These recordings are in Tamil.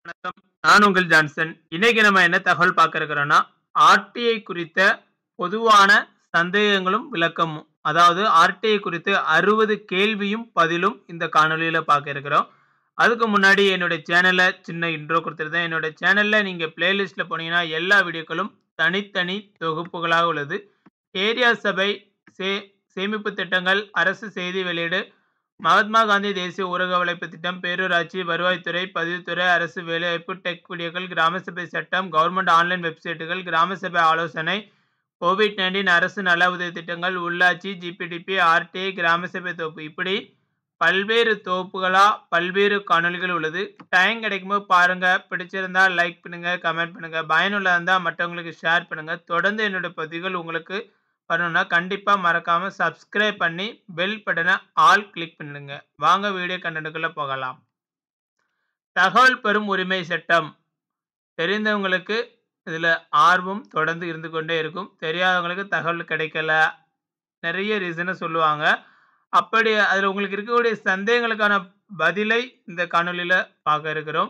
வணக்கம். நான் உங்கள் ஜான்சன். இன்னைக்கு நம்ம என்ன தகவல் பார்க்க இருக்கிறோம்னா, ஆர்டிஐ குறித்த பொதுவான சந்தேகங்களும் விளக்கமும். அதாவது ஆர்டிஐ குறித்து 60 கேள்வியும் பதிலும் இந்த காணொளியில பார்க்க இருக்கிறோம். அதுக்கு முன்னாடி என்னோட சேனல்ல சின்ன இன்ட்ரோ கொடுத்துருந்தேன். என்னோட சேனல்ல நீங்க பிளேலிஸ்ட்ல போனீங்கன்னா எல்லா வீடியோக்களும் தனித்தனி தொகுப்புகளாக உள்ளது. ஏரியா சபை, சே சேமிப்பு திட்டங்கள், அரசு செய்தி வெளியீடு, மகாத்மா காந்தி தேசிய ஊரக வளைப்பு திட்டம், பேரூராட்சி, வருவாய்த்துறை, பதிவுத்துறை, அரசு வேலைவாய்ப்பு, டெக் வீடியோக்கள், கிராம சபை சட்டம், கவர்மெண்ட் ஆன்லைன் வெப்சைட்டுகள், கிராம சபை ஆலோசனை, கோவிட்-19 அரசு நல உதவி திட்டங்கள், உள்ளாட்சி, ஜிபிடிபி, ஆர்டிஐ, கிராம சபை தொகுப்பு, இப்படி பல்வேறு தொகுப்புகளா பல்வேறு காணொளிகள் உள்ளது. டைம் கிடைக்கும்போது பாருங்க. பிடிச்சிருந்தா லைக் பண்ணுங்க, கமெண்ட் பண்ணுங்க. பயனுள்ளதா இருந்தா மற்றவங்களுக்கு ஷேர் பண்ணுங்க. தொடர்ந்து என்னோட பதிவுகள் உங்களுக்கு வரணும்னா கண்டிப்பா மறக்காம சப்ஸ்கிரைப் பண்ணி பெல் பட்டனை ஆல் கிளிக் பண்ணிடுங்க. வாங்க வீடியோ கண்டென்ட்டுக்குள்ள போகலாம். தகவல் பெறும் உரிமை சட்டம் தெரிந்தவங்களுக்கு இதுல ஆர்வம் தொடர்ந்து இருந்து கொண்டே இருக்கும். தெரியாதவங்களுக்கு தகவல் கிடைக்கல, நிறைய ரீசனை சொல்லுவாங்க. அப்படி அதுல உங்களுக்கு இருக்கக்கூடிய சந்தேகங்களுக்கான பதிலை இந்த காணொளியில பார்க்க இருக்கிறோம்.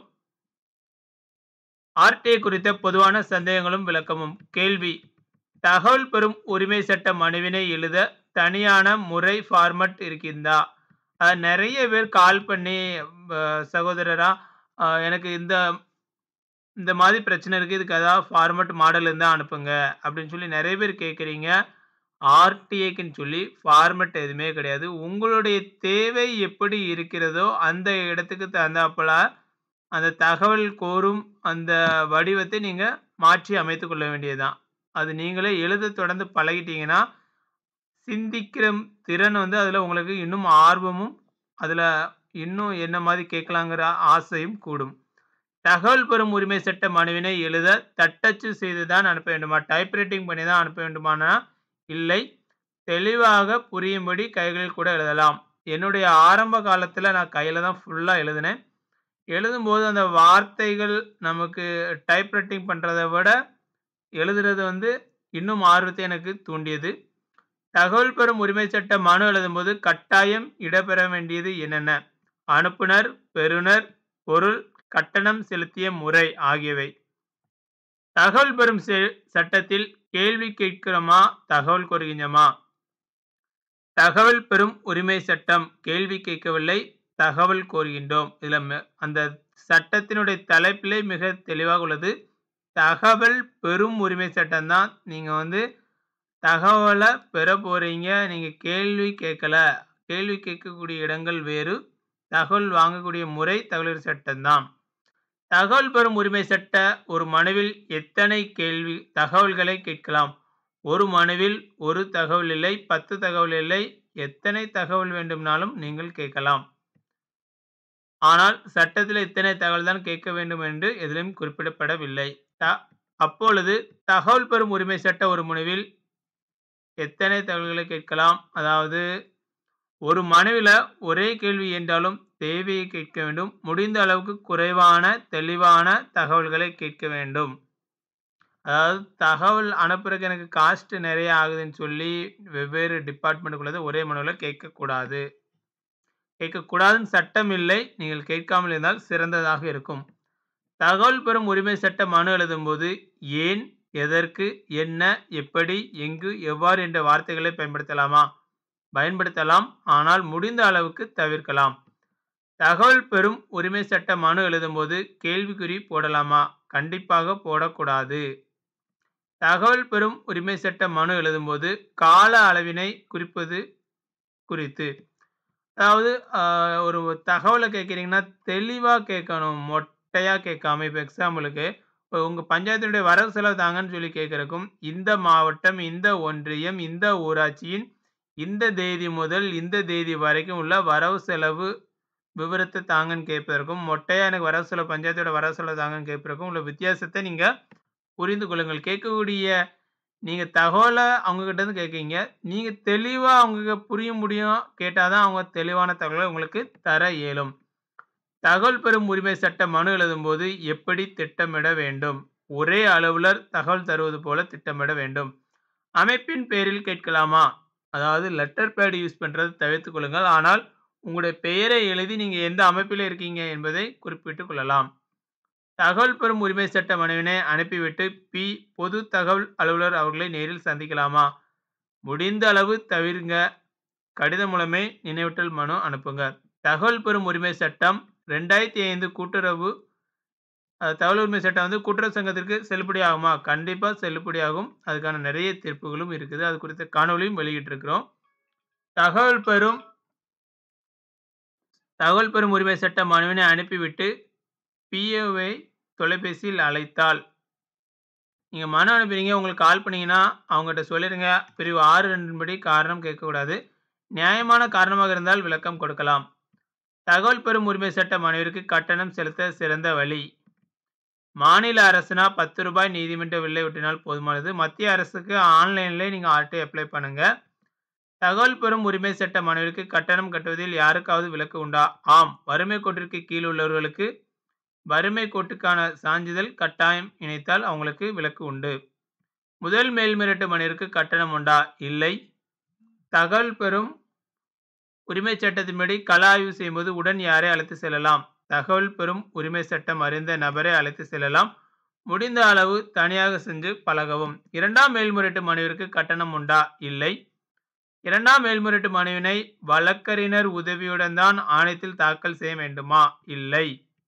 ஆர்டிஐ குறித்த பொதுவான சந்தேகங்களும் விளக்கமும். கேள்வி: தகவல் பெறும் உரிமை சட்ட மனுவினை எழுத தனியான முறை ஃபார்மட் இருக்கின்றா? நிறைய பேர் கால் பண்ணி சகோதரரா எனக்கு இந்த இந்த மாதிரி பிரச்சனை இருக்கு, இதுக்கு ஏதாவது ஃபார்மட் மாடல் இருந்தா அனுப்புங்க அப்படின்னு சொல்லி நிறைய பேர் கேட்குறீங்க. ஆர்டிஐக்குன்னு சொல்லி ஃபார்மட் எதுவுமே கிடையாது. உங்களுடைய தேவை எப்படி இருக்கிறதோ அந்த இடத்துக்கு தகுந்தாப்புல அந்த தகவல் கோரும் அந்த வடிவத்தை நீங்க மாற்றி அமைத்துக் கொள்ள வேண்டியதுதான். அது நீங்களே எழுத தொடர்ந்து பழகிட்டீங்கன்னா சிந்திக்கிற திறன் அதுல உங்களுக்கு இன்னும் ஆர்வமும், அதுல இன்னும் என்ன மாதிரி கேட்கலாங்கிற ஆசையும் கூடும். தகவல் பெறும் உரிமை சட்ட மனுவினை எழுத தட்டச்சு செய்துதான் அனுப்ப வேண்டுமா? டைப்ரைட்டிங் பண்ணி தான் அனுப்ப வேண்டுமானா இல்லை, தெளிவாக புரியும்படி கைகளில் கூட எழுதலாம். என்னுடைய ஆரம்ப காலத்துல நான் கையில தான் ஃபுல்லா எழுதினேன். எழுதும்போது அந்த வார்த்தைகள் நமக்கு டைப்ரைட்டிங் பண்றதை விட எழுதுறது இன்னும் ஆர்வத்தை எனக்கு தூண்டியது. தகவல் பெறும் உரிமை சட்ட மனு எழுதும்போது கட்டாயம் இடம்பெற வேண்டியது என்னென்ன? அனுப்புனர், பெறுநர், பொருள், கட்டணம் செலுத்திய முறை ஆகியவை. தகவல் பெறும் சட்டத்தில் கேள்வி கேட்கிறோமா, தகவல் கோருகின்றோமா? தகவல் பெறும் உரிமை சட்டம் கேள்வி கேட்கவில்லை, தகவல் கோருகின்றோம். இதுல அந்த சட்டத்தினுடைய தலைப்பிலே மிக தெளிவாக உள்ளது. தகவல் பெறும் உரிமை சட்டம் தான். நீங்க தகவலை பெற போறீங்க, நீங்க கேள்வி கேட்கல. கேள்வி கேட்கக்கூடிய இடங்கள் வேறு, தகவல் வாங்கக்கூடிய முறை தகவல் சட்டம்தான். தகவல் பெறும் உரிமை சட்ட ஒரு மனுவில் எத்தனை தகவல்களை கேட்கலாம்? ஒரு மனுவில் ஒரு தகவல் இல்லை, 10 தகவல் இல்லை, எத்தனை தகவல் வேண்டுமானாலும் நீங்கள் கேட்கலாம். ஆனால் சட்டத்தில் இத்தனை தகவல் தான் கேட்க வேண்டும் என்று எதிலும் குறிப்பிடப்படவில்லை. அப்பொழுது தகவல் பெறும் உரிமை சட்ட ஒரு மனுவில் எத்தனை தகவல்களை கேட்கலாம்? அதாவது ஒரு மனுவில ஒரே கேள்வி என்றாலும் தேவையை கேட்க வேண்டும். முடிந்த அளவுக்கு குறைவான தெளிவான தகவல்களை கேட்க வேண்டும். அதாவது தகவல் அனுப்புறதுக்கு எனக்கு காஸ்ட் நிறைய ஆகுதுன்னு சொல்லி வெவ்வேறு டிபார்ட்மெண்ட்டுக்குள்ளது ஒரே மனுவில் கேட்கக்கூடாது. கேட்கக்கூடாதுன்னு சட்டம் இல்லை. நீங்கள் கேட்காமல் இருந்தால் சிறந்ததாக இருக்கும். தகவல் பெறும் உரிமை சட்ட மனு எழுதும்போது ஏன், எதற்கு, என்ன, எப்படி, எங்கு, எவ்வாறு என்ற வார்த்தைகளை பயன்படுத்தலாமா? பயன்படுத்தலாம், ஆனால் முடிந்த அளவுக்கு தவிர்க்கலாம். தகவல் பெறும் உரிமை சட்ட மனு எழுதும்போது கேள்விக்குறி போடலாமா? கண்டிப்பாக போடக்கூடாது. தகவல் பெறும் உரிமை சட்ட மனு எழுதும்போது கால அளவினை குறிப்பது குறித்து, அதாவது ஒரு தகவலை கேட்குறீங்கன்னா தெளிவாக கேட்கணும், மொட்டையாக கேட்காம. இப்போ எக்ஸாம்பிளுக்கு உங்கள் பஞ்சாயத்தினுடைய வரவு செலவு தாங்கன்னு சொல்லி கேட்குறக்கும் இந்த மாவட்டம், இந்த ஒன்றியம், இந்த ஊராட்சியின் இந்த தேதி முதல் இந்த தேதி வரைக்கும் உள்ள வரவு செலவு விவரத்தை தாங்கன்னு கேட்பதற்கும், மொட்டையாக எனக்கு வரவு செலவு பஞ்சாயத்தோட வரவு செலவு தாங்கன்னு கேட்பதற்கும் உள்ள வித்தியாசத்தை நீங்கள் புரிந்து கொள்ளுங்கள். கேட்கக்கூடிய நீங்கள் தகவலை அவங்ககிட்ட இருந்து கேட்குறீங்க, நீங்கள் தெளிவாக அவங்க புரிய முடியும் கேட்டால் தான் அவங்க தெளிவான தகவலை உங்களுக்கு தர இயலும். தகவல் பெறும் உரிமை சட்ட மனு எழுதும்போது எப்படி திட்டமிட வேண்டும்? ஒரே அலுவலர் தகவல் தருவது போல திட்டமிட வேண்டும். அமைப்பின் பேரில் கேட்கலாமா? அதாவது லெட்டர் பேட் யூஸ் பண்ணுறது தவிர்த்துக் கொள்ளுங்கள். ஆனால் உங்களுடைய பெயரை எழுதி நீங்கள் எந்த அமைப்பில் இருக்கீங்க என்பதை குறிப்பிட்டுக் கொள்ளலாம். தகவல் பெறும் உரிமை சட்ட மனுவினை அனுப்பிவிட்டு பி. பொது தகவல் அலுவலர் அவர்களை நேரில் சந்திக்கலாமா? முடிந்த அளவு தவிருங்க. கடிதம் மூலமே நினைவூட்டல் மனு அனுப்புங்க. தகவல் பெறும் உரிமை சட்டம் 2005 கூட்டுறவு தகவல் உரிமை சட்டம் கூட்டுறவு சங்கத்திற்கு செல்லுபடி ஆகுமா? கண்டிப்பா செல்லுபடி ஆகும். அதுக்கான நிறைய தீர்ப்புகளும் இருக்குது. அது குறித்த காணொளியும் வெளியிட்டிருக்கிறோம். தகவல் பெறும் உரிமை சட்ட மனுவினை அனுப்பிவிட்டு பிஏவை தொலைபேசியில் அழைத்தால் நீங்க மனு அனுப்புறீங்க, உங்களுக்கு கால் பண்ணீங்கன்னா அவங்ககிட்ட சொல்லிருங்க. பிரிவு 6(2) படி காரணம் கேட்கக்கூடாது. நியாயமான காரணமாக இருந்தால் விளக்கம் கொடுக்கலாம். தகவல் பெறும் உரிமை சட்ட மனுவிற்கு கட்டணம் செலுத்த சிறந்த வழி. மாநில அரசுனா ₹10 நீதிமன்ற வில்லை ஒட்டினால் போதுமானது. மத்திய அரசுக்கு ஆன்லைன்ல நீங்க RTi அப்ளை பண்ணுங்க. தகவல் பெறும் உரிமை சட்ட மனுவிற்கு கட்டணம் கட்டுவதில் யாருக்காவது விலக்கு உண்டா? ஆம். வறுமை கோட்டிற்கு கீழ் உள்ளவர்களுக்கு வறுமை கோட்டுக்கான சான்றிதழ் கட்டாயம் இணைத்தால் அவங்களுக்கு விலக்கு உண்டு. முதல் மேல்முறையீட்டு மனுவிற்கு கட்டணம் உண்டா? இல்லை. தகவல் பெறும் உரிமை சட்டத்தின்படி கள ஆய்வு செய்யும்போது உடன் யாரை அழைத்து செல்லலாம்? தகவல் பெறும் உரிமை சட்டம் அறிந்த நபரை அழைத்து செல்லலாம். முடிந்த அளவு தனியாக சென்று பழகவும். இரண்டாம் மேல்முறையீட்டு மனுவிற்கு கட்டணம் உண்டா? இல்லை. இரண்டாம் மேல்முறையீட்டு மனுவினை வழக்கறிஞர் உதவியுடன் தான் ஆணையத்தில் தாக்கல் செய்ய வேண்டுமா? இல்லை.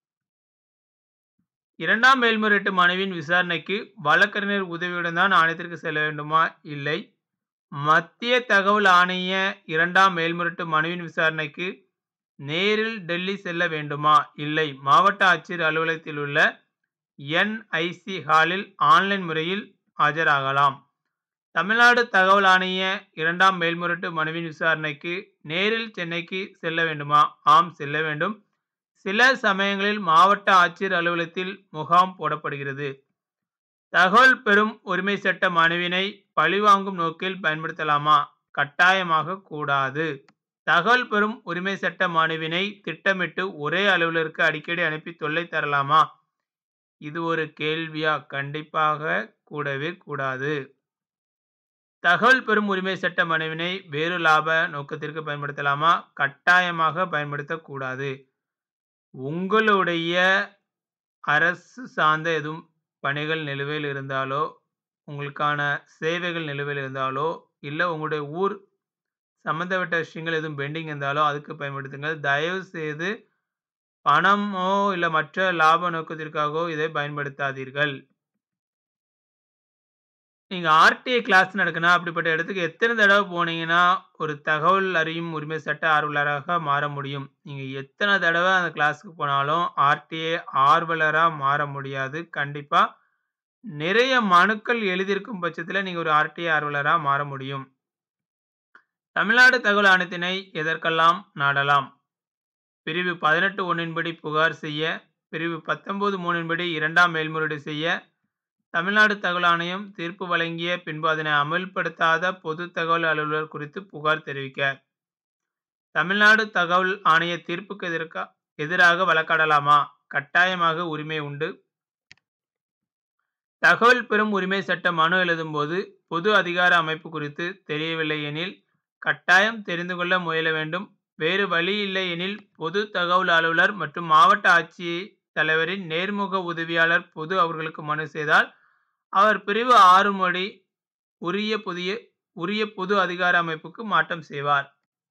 இரண்டாம் மேல்முறையீட்டு மனுவின் விசாரணைக்கு வழக்கறிஞர் உதவியுடன் தான் ஆணையத்திற்கு செல்ல வேண்டுமா? இல்லை. மத்திய தகவல் ஆணைய இரண்டாம் மேல்முறையீட்டு மனுவின் விசாரணைக்கு நேரில் டெல்லி செல்ல வேண்டுமா? இல்லை. மாவட்ட ஆட்சியர் அலுவலகத்தில் உள்ள NIC ஹாலில் ஆன்லைன் முறையில் ஆஜராகலாம். தமிழ்நாடு தகவல் ஆணைய இரண்டாம் மேல்முறையீட்டு மனுவின் விசாரணைக்கு நேரில் சென்னைக்கு செல்ல வேண்டுமா? ஆம், செல்ல வேண்டும். சில சமயங்களில் மாவட்ட ஆட்சியர் அலுவலகத்தில் முகாம் போடப்படுகிறது. தகவல் பெறும் உரிமை சட்ட மனுவினை பழிவாங்கும் நோக்கில் பயன்படுத்தலாமா? கட்டாயமாக கூடாது. தகவல் பெறும் உரிமை சட்ட மனுவினை திட்டமிட்டு ஒரே அலுவலருக்கு அடிக்கடி அனுப்பி தொல்லை தரலாமா? இது ஒரு கேள்வியா? கண்டிப்பாக கூடவே கூடாது. தகவல் பெறும் உரிமை சட்ட மனுவினை வேறு லாப நோக்கத்திற்கு பயன்படுத்தலாமா? கட்டாயமாக பயன்படுத்தக்கூடாது. உங்களுடைய அரசு சார்ந்த எதுவும் பணிகள் நிலுவையில் இருந்தாலோ, உங்களுக்கான சேவைகள் நிலுவையில் இருந்தாலோ, இல்லை உங்களுடைய ஊர் சம்பந்தப்பட்ட விஷயங்கள் எதுவும் பெண்டிங் இருந்தாலோ அதுக்கு பயன்படுத்துங்கள். தயவு செய்து பணமோ இல்லை மற்ற லாப நோக்கத்திற்காகவோ இதை பயன்படுத்தாதீர்கள். நீங்க RTi கிளாஸ் நடக்குனா அப்படிப்பட்ட இடத்துக்கு எத்தனை தடவை போனீங்கன்னா ஒரு தகவல் அறியும் உரிமை சட்ட ஆர்வலராக மாற முடியும். நீங்க எத்தனை தடவை அந்த கிளாஸுக்கு போனாலும் RTi ஆர்வலரா மாற முடியாது. கண்டிப்பா நிறைய மனுக்கள் எழுதியிருக்கும் பட்சத்தில் நீங்க ஒரு RTi ஆர்வலரா மாற முடியும். தமிழ்நாடு தகவல் ஆணையத்தினை எதற்கெல்லாம் நாடலாம்? பிரிவு 18(1) படி புகார் செய்ய, பிரிவு 19(3) படி இரண்டாம் மேல்முறையீடு செய்ய, தமிழ்நாடு தகவல் ஆணையம் தீர்ப்பு வழங்கிய பின்பு அதனை அமல்படுத்தாத பொது தகவல் அலுவலர் குறித்து புகார் தெரிவிக்க, தமிழ்நாடு தகவல் ஆணைய தீர்ப்புக்கு எதிராக வழக்காடலாமா? கட்டாயமாக உரிமை உண்டு. தகவல் பெறும் உரிமை சட்ட மனு எழுதும் போது பொது அதிகார அமைப்பு குறித்து தெரியவில்லை எனில் கட்டாயம் தெரிந்து கொள்ள முயல வேண்டும். வேறு வழி இல்லை எனில் பொது தகவல் அலுவலர் மற்றும் மாவட்ட ஆட்சியர் தலைவரின் நேர்முக உதவியாளர் பொது அவர்களுக்கு மனு செய்தால் அவர் பிரிவு 6 படி உரிய பொது அதிகார அமைப்புக்கு மாற்றம் செய்வார்.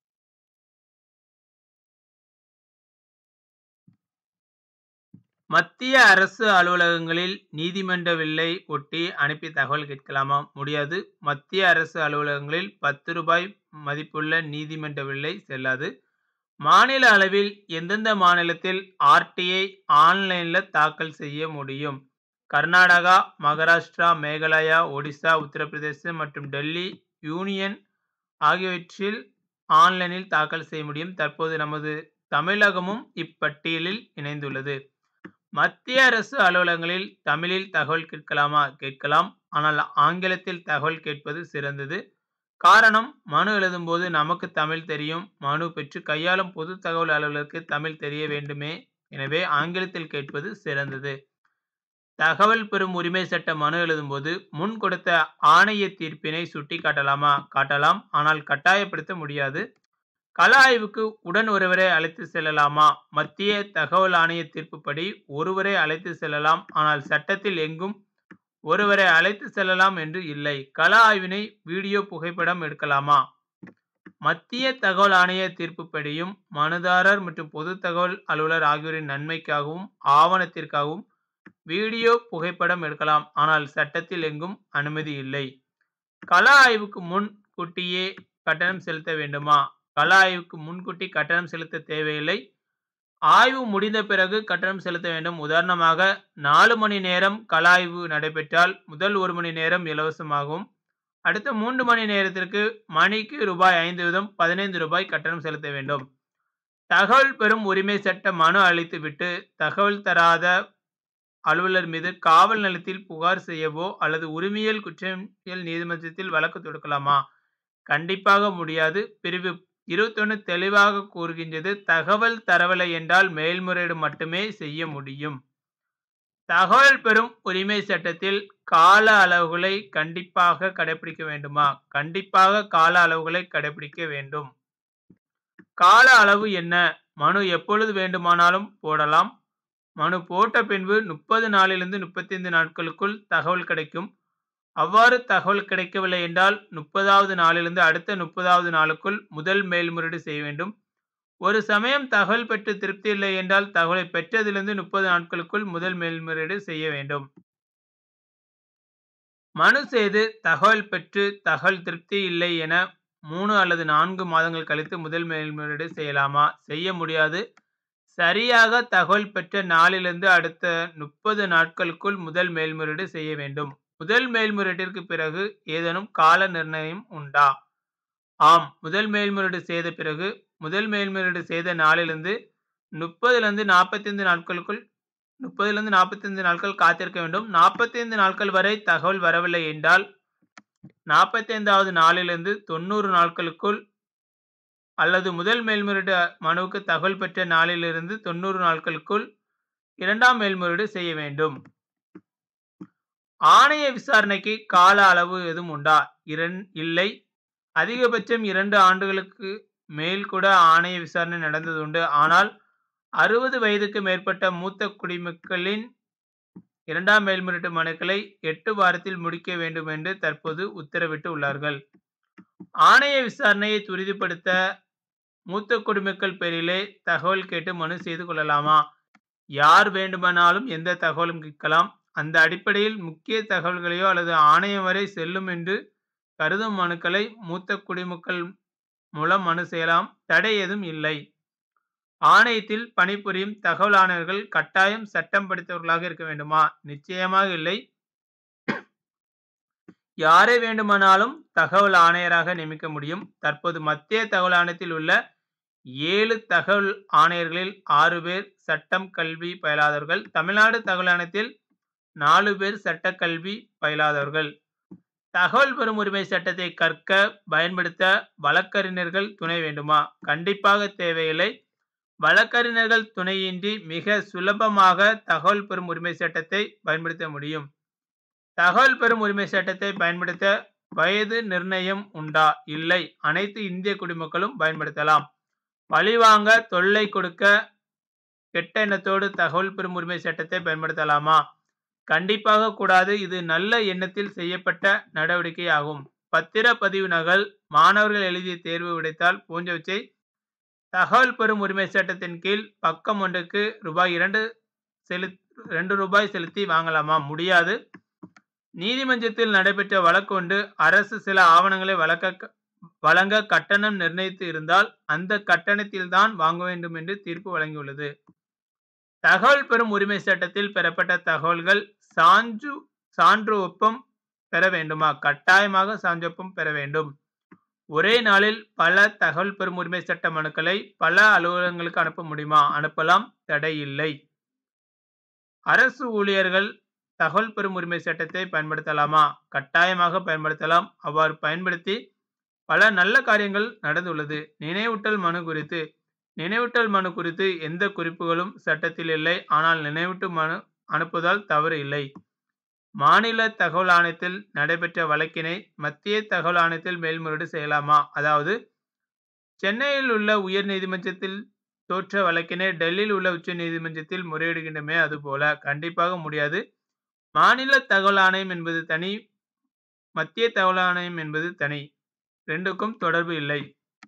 மத்திய அரசு அலுவலகங்களில் நீதிமன்ற வில்லை ஒட்டி அனுப்பி தகவல் கேட்கலாமா? முடியாது. மத்திய அரசு அலுவலகங்களில் ₹10 மதிப்புள்ள நீதிமன்ற வில்லை செல்லாது. மாநில அளவில் எந்தெந்த மாநிலத்தில் RTi ஆன்லைன்ல தாக்கல் செய்ய முடியும்? கர்நாடகா, மகாராஷ்டிரா, மேகாலயா, ஒடிசா, உத்தரப்பிரதேசம் மற்றும் டெல்லி யூனியன் ஆகியவற்றில் ஆன்லைனில் தாக்கல் செய்ய முடியும். தற்போது நமது தமிழகமும் இப்பட்டியலில் இணைந்துள்ளது. மத்திய அரசு அலுவலகங்களில் தமிழில் தகவல் கேட்கலாமா? கேட்கலாம். ஆனால் ஆங்கிலத்தில் தகவல் கேட்பது சிறந்தது. காரணம், மனு எழுதும் போது நமக்கு தமிழ் தெரியும். மனு பெற்று கையாளும் பொது தகவல் அலுவலருக்கு தமிழ் தெரிய வேண்டுமே. எனவே ஆங்கிலத்தில் கேட்பது சிறந்தது. தகவல் பெறும் உரிமை சட்ட மனு எழுதும் போது முன் கொடுத்த ஆணைய தீர்ப்பினை சுட்டி காட்டலாமா? காட்டலாம். ஆனால் கட்டாயப்படுத்த முடியாது. கள ஆய்வுக்கு உடன் ஒருவரை அழைத்து செல்லலாமா? மத்திய தகவல் ஆணைய தீர்ப்புப்படி ஒருவரை அழைத்து செல்லலாம். ஆனால் சட்டத்தில் எங்கும் ஒருவரை அழைத்து செல்லலாம் என்று இல்லை. கள ஆய்வினை வீடியோ புகைப்படம் எடுக்கலாமா? மத்திய தகவல் ஆணைய தீர்ப்புப்படியும் மனுதாரர் மற்றும் பொது தகவல் அலுவலர் ஆகியோரின் நன்மைக்காகவும் ஆவணத்திற்காகவும் வீடியோ புகைப்படம் எடுக்கலாம். ஆனால் சட்டத்தில் எங்கும் அனுமதி இல்லை. கள ஆய்வுக்கு முன் கூட்டியே கட்டணம் செலுத்த வேண்டுமா? கள ஆய்வுக்கு முன்கூட்டி கட்டணம் செலுத்த தேவையில்லை. ஆய்வு முடிந்த பிறகு கட்டணம் செலுத்த வேண்டும். உதாரணமாக 4 மணி நேரம் கள ஆய்வு நடைபெற்றால் முதல் 1 மணி நேரம் இலவசமாகவும் அடுத்த 3 மணி நேரத்திற்கு மணிக்கு ரூபாய் 5 வீதம் 15 ரூபாய் கட்டணம் செலுத்த வேண்டும். தகவல் பெறும் உரிமை சட்ட மனு அளித்துவிட்டு தகவல் தராத அலுவலர் மீது காவல் நிலையத்தில் புகார் செய்யவோ அல்லது உரிமையியல் குற்றவியல் நீதிமன்றத்தில் வழக்கு தொடுக்கலாமா? கண்டிப்பாக முடியாது. பிரிவு 21 தெளிவாக கூறுகின்றது. தகவல் தரவில்லை என்றால் மேல்முறையீடு மட்டுமே செய்ய முடியும். தகவல் பெறும் உரிமை சட்டத்தில் கால அளவுகளை கண்டிப்பாக கடைபிடிக்க வேண்டுமா? கண்டிப்பாக கால அளவுகளை கடைபிடிக்க வேண்டும். கால அளவு என்ன? மனு எப்பொழுது வேண்டுமானாலும் போடலாம். மனு போட்ட பின்பு 30 நாளிலிருந்து 35 நாட்களுக்குள் தகவல் கிடைக்கும். அவ்வாறு தகவல் கிடைக்கவில்லை என்றால் 30வது நாளிலிருந்து அடுத்த 30வது நாளுக்குள் முதல் மேல்முறையீடு செய்ய வேண்டும். ஒரு சமயம் தகவல் பெற்று திருப்தி இல்லை என்றால் தகவலை பெற்றதிலிருந்து 30 நாட்களுக்குள் முதல் மேல்முறையீடு செய்ய வேண்டும். மனு செய்து தகவல் பெற்று தகவல் திருப்தி இல்லை என 3 அல்லது 4 மாதங்கள் கழித்து முதல் மேல்முறையீடு செய்யலாமா? செய்ய முடியாது. சரியாக தகவல் பெற்ற நாளிலிருந்து அடுத்த 30 நாட்களுக்குள் முதல் மேல்முறையீடு செய்ய வேண்டும். முதல் மேல்முறையீட்டிற்கு பிறகு ஏதேனும் கால நிர்ணயம் உண்டா? ஆம். முதல் மேல்முறையீடு செய்த பிறகு முதல் மேல்முறையீடு செய்த நாளிலிருந்து 30லிருந்து 45 நாட்களுக்குள் 30லிருந்து 45 நாட்கள் காத்திருக்க வேண்டும். 45 நாட்கள் வரை தகவல் வரவில்லை என்றால் 45வது நாளிலிருந்து 90 நாட்களுக்குள் அல்லது முதல் மேல்முறையீடு மனுவுக்கு தகவல் பெற்ற நாளிலிருந்து 90 நாட்களுக்குள் இரண்டாம் மேல்முறையீடு செய்ய வேண்டும். ஆணைய விசாரணைக்கு கால அளவு எதுவும் உண்டா? இல்லை. அதிகபட்சம் 2 ஆண்டுகளுக்கு மேல் கூட ஆணைய விசாரணை நடந்தது உண்டு. ஆனால் 60 வயதுக்கு மேற்பட்ட மூத்த குடிமக்களின் இரண்டாம் மேல்முறையீட்டு மனுக்களை 8 வாரத்தில் முடிக்க வேண்டும் என்று தற்போது உத்தரவிட்டு உள்ளார்கள். ஆணைய விசாரணையை துரிதப்படுத்த மூத்த குடிமக்கள் பேரிலே தகவல் கேட்டு மனு செய்து கொள்ளலாமா? யார் வேண்டுமானாலும் எந்த தகவலும் கேட்கலாம். அந்த அடிப்படையில் முக்கிய தகவல்களையோ அல்லது ஆணையம் வரை செல்லும் என்று கருதும் மனுக்களை மூத்த குடிமக்கள் மூலம் மனு செய்யலாம். தடை ஏதும் இல்லை. ஆணையத்தில் பணிபுரியும் தகவல் ஆணையர்கள் கட்டாயம் சட்டம் படித்தவர்களாக இருக்க வேண்டுமா? நிச்சயமாக இல்லை. யாரை வேண்டுமானாலும் தகவல் ஆணையராக நியமிக்க முடியும். தற்போது மத்திய தகவல் ஆணையத்தில் உள்ள 7 தகவல் ஆணையர்களில் 6 பேர் சட்டம் கல்வி பயிலாதவர்கள். தமிழ்நாடு தகவல் ஆணையத்தில் 4 பேர் சட்ட கல்வி பயிலாதவர்கள். தகவல் பெறும் உரிமை சட்டத்தை கற்க பயன்படுத்த வழக்கறிஞர்கள் துணை வேண்டுமா? கண்டிப்பாக தேவையில்லை. வழக்கறிஞர்கள் துணையின்றி மிக சுலபமாக தகவல் பெறும் உரிமை சட்டத்தை பயன்படுத்த முடியும். தகவல் பெறும் உரிமை சட்டத்தை பயன்படுத்த வயது நிர்ணயம் உண்டா? இல்லை. அனைத்து இந்திய குடிமக்களும் பயன்படுத்தலாம். பழிவாங்க, தொல்லை கொடுக்க, கெட்ட எண்ணத்தோடு தகவல் பெறும் உரிமை சட்டத்தை பயன்படுத்தலாமா? கண்டிப்பாக கூடாது. இது நல்ல எண்ணத்தில் செய்யப்பட்ட நடவடிக்கை ஆகும். பத்திரப்பதிவு நகல், மாணவர்கள் எழுதிய தேர்வு விடைத்தாள் போன்றவற்றை தகவல் பெறும் உரிமை சட்டத்தின் கீழ் பக்கம் ஒன்றுக்கு ரூபாய் 2 ரூபாய் செலுத்தி வாங்கலாமா? முடியாது. நீதிமன்றத்தில் நடைபெற்ற வழக்கு ஒன்று அரசு சில ஆவணங்களை வழங்க கட்டணம் நிர்ணயித்து இருந்தால் அந்த கட்டணத்தில் தான் வாங்க வேண்டும் என்று தீர்ப்பு வழங்கியுள்ளது. தகவல் பெறும் உரிமை சட்டத்தில் பெறப்பட்ட தகவல்கள் சான்று ஒப்பம் பெற வேண்டுமா? கட்டாயமாக சான்றொப்பம் பெற வேண்டும். ஒரே நாளில் பல தகவல் பெறும் உரிமை சட்ட மனுக்களை பல அலுவலகங்களுக்கு அனுப்ப முடியுமா? அனுப்பலாம். தடை இல்லை. அரசு ஊழியர்கள் தகவல் பெறும் உரிமை சட்டத்தை பயன்படுத்தலாமா? கட்டாயமாக பயன்படுத்தலாம். அவ்வாறு பயன்படுத்தி பல நல்ல காரியங்கள் நடந்துள்ளது. நினைவூட்டல் மனு குறித்து எந்த குறிப்புகளும் சட்டத்தில் இல்லை. ஆனால் நினைவூட்டு மனு அனுப்புவதால் தவறு இல்லை. மாநில தகவல் ஆணையத்தில் நடைபெற்ற வழக்கினை மத்திய தகவல் ஆணையத்தில் மேல்முறையீடு செய்யலாமா? அதாவது சென்னையில் உள்ள உயர் நீதிமன்றத்தில் தோற்ற வழக்கினை டெல்லியில் உள்ள உச்ச நீதிமன்றத்தில் முறையிடுகின்றமே அதுபோல கண்டிப்பாக முடியாது. மாநில தகவல் ஆணையம் என்பது தனி, மத்திய தகவல் ஆணையம் என்பது தனி. 2க்கும் தொடர்பு இல்லை.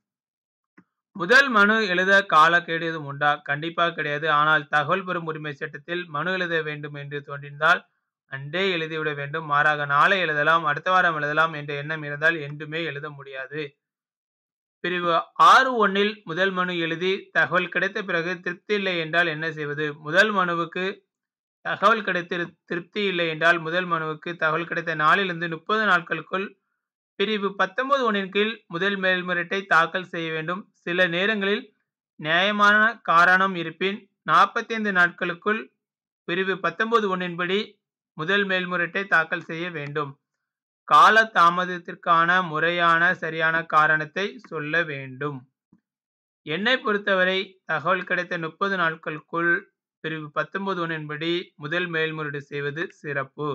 முதல் மனு எழுத காலக்கெடு எதுவும் உண்டா? கண்டிப்பாக கிடையாது. ஆனால் தகவல் பெறும் உரிமை சட்டத்தில் மனு எழுத வேண்டும் என்று தோன்றினால் அன்றே எழுதிவிட வேண்டும். மாறாக நாளை எழுதலாம், அடுத்த வாரம் எழுதலாம் என்ற எண்ணம் இருந்தால் என்றுமே எழுத முடியாது. பிரிவு 6(1)ல் முதல் மனு எழுதி தகவல் கிடைத்த பிறகு திருப்தி இல்லை என்றால் என்ன செய்வது? முதல் மனுவுக்கு தகவல் கிடைத்து திருப்தி இல்லை என்றால் முதல் மனுவுக்கு தகவல் கிடைத்த நாளிலிருந்து 30 நாட்களுக்குள் பிரிவு 19(1)ன் கீழ் முதல் மேல்முறையீட்டை தாக்கல் செய்ய வேண்டும். சில நேரங்களில் நியாயமான காரணம் இருப்பின் 45 நாட்களுக்குள் பிரிவு 19(1)ன் படி முதல் மேல்முறையீட்டை தாக்கல் செய்ய வேண்டும். கால தாமதத்திற்கான முறையான சரியான காரணத்தை சொல்ல வேண்டும். என்னை பொறுத்தவரை தகவல் கிடைத்த 30 நாட்களுக்குள் பிரிவு 19(1)ன் படி முதல் மேல்முறையீடு செய்வது சிறப்பு.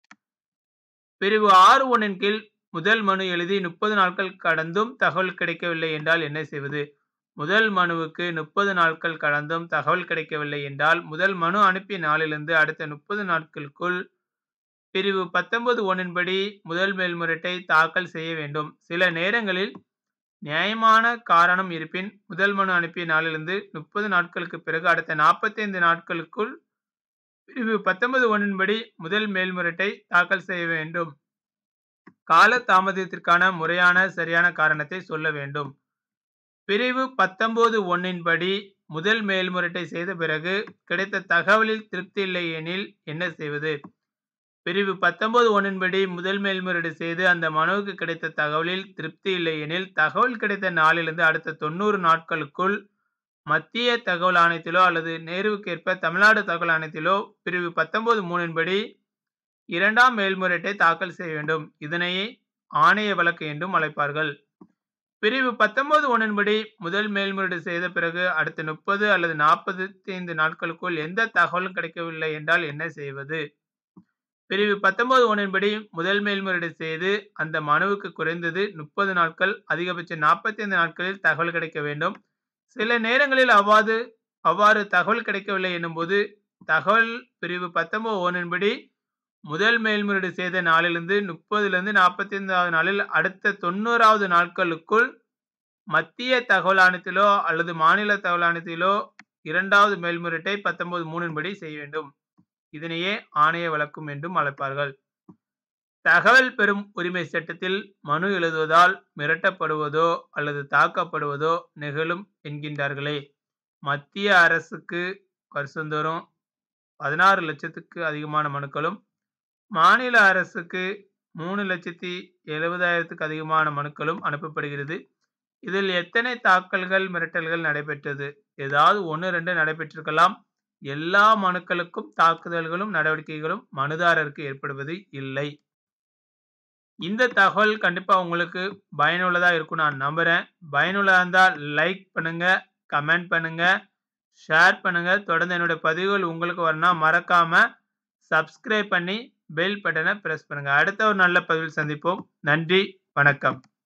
பிரிவு 6(1)ன் கீழ் முதல் மனு எழுதி 30 நாட்கள் கடந்தும் தகவல் கிடைக்கவில்லை என்றால் என்ன செய்வது? முதல் மனுவுக்கு 30 நாட்கள் கடந்தும் தகவல் கிடைக்கவில்லை என்றால் முதல் மனு அனுப்பிய நாளிலிருந்து அடுத்த 30 நாட்களுக்குள் பிரிவு 19(1)ன் படி முதல் மேல்முறையீட்டை தாக்கல் செய்ய வேண்டும். சில நேரங்களில் நியாயமான காரணம் இருப்பின் முதல் மனு அனுப்பிய நாளிலிருந்து 30 நாட்களுக்கு பிறகு அடுத்த 45 நாட்களுக்குள் பிரிவு 19(1)ன் படி முதல் மேல்முறையீட்டை தாக்கல் செய்ய வேண்டும். கால தாமதத்திற்கான முறையான சரியான காரணத்தை சொல்ல வேண்டும். பிரிவு 19(1)ன் படி முதல் மேல்முறையீட்டை செய்த பிறகு கிடைத்த தகவலில் திருப்தி இல்லை எனில் என்ன செய்வது? பிரிவு 19(1)ன் படி முதல் மேல்முறையீடு செய்து அந்த மனுவுக்கு கிடைத்த தகவலில் திருப்தி இல்லை எனில் தகவல் கிடைத்த நாளிலிருந்து அடுத்த 90 நாட்களுக்குள் மத்திய தகவல் ஆணையத்திலோ அல்லது நேர்வுக்கேற்ப தமிழ்நாடு தகவல் ஆணையத்திலோ பிரிவு 19(3)ன் படி 2ஆம் மேல்முறையீட்டை தாக்கல் செய்ய வேண்டும். இதனையே ஆணைய வழக்கு என்றும் அழைப்பார்கள். பிரிவு 19(1)ன் படி முதல் மேல்முறையீடு செய்த பிறகு அடுத்த 30 அல்லது 45 நாட்களுக்குள் எந்த தகவலும் கிடைக்கவில்லை என்றால் என்ன செய்வது? பிரிவு 19(1)ன் படி முதல் மேல்முறையீடு செய்து அந்த மனுவுக்கு குறைந்தது 30 நாட்கள், அதிகபட்சம் 45 நாட்களில் தகவல் கிடைக்க வேண்டும். சில நேரங்களில் அவ்வாறு தகவல் கிடைக்கவில்லை எனும்போது தகவல் பிரிவு 19(1)ன் படி முதல் மேல்முறையீடு செய்த நாளிலிருந்து 30லிருந்து 45வது நாளில் அடுத்த 90வது நாட்களுக்குள் மத்திய தகவல் ஆணையத்திலோ அல்லது மாநில தகவல் ஆணையத்திலோ 2வது மேல்முறையீட்டை 19(3)ன் படி செய்ய வேண்டும். இதனையே ஆணைய வழக்கு என்றும் அழைப்பார்கள். தகவல் பெறும் உரிமை சட்டத்தில் மனு எழுதுவதால் மிரட்டப்படுவதோ அல்லது தாக்கப்படுவதோ நிகழும் என்கின்றார்களே. மத்திய அரசுக்கு வருஷந்தோறும் 16 லட்சத்துக்கு அதிகமான மனுக்களும், மாநில அரசுக்கு 3,70,000க்கு அதிகமான மனுக்களும் அனுப்பப்படுகிறது. இதில் எத்தனை தாக்கல்கள், மிரட்டல்கள் நடைபெற்றது? ஏதாவது 1, 2 நடைபெற்றிருக்கலாம். எல்லா மனுக்களுக்கும் தாக்குதல்களும் நடவடிக்கைகளும் மனுதாரருக்கு ஏற்படுவது இல்லை. இந்த தகவல் கண்டிப்பா உங்களுக்கு பயனுள்ளதா இருக்கும் நான் நம்புறேன். பயனுள்ளதா இருந்தா லைக் பண்ணுங்க, கமெண்ட் பண்ணுங்க, ஷேர் பண்ணுங்க. தொடர்ந்து என்னுடைய பதிவுகள் உங்களுக்கு வரணும்னா மறக்காம சப்ஸ்கிரைப் பண்ணி பெல் பட்டனை பிரஸ் பண்ணுங்க. அடுத்த ஒரு நல்ல பதிவில் சந்திப்போம். நன்றி, வணக்கம்.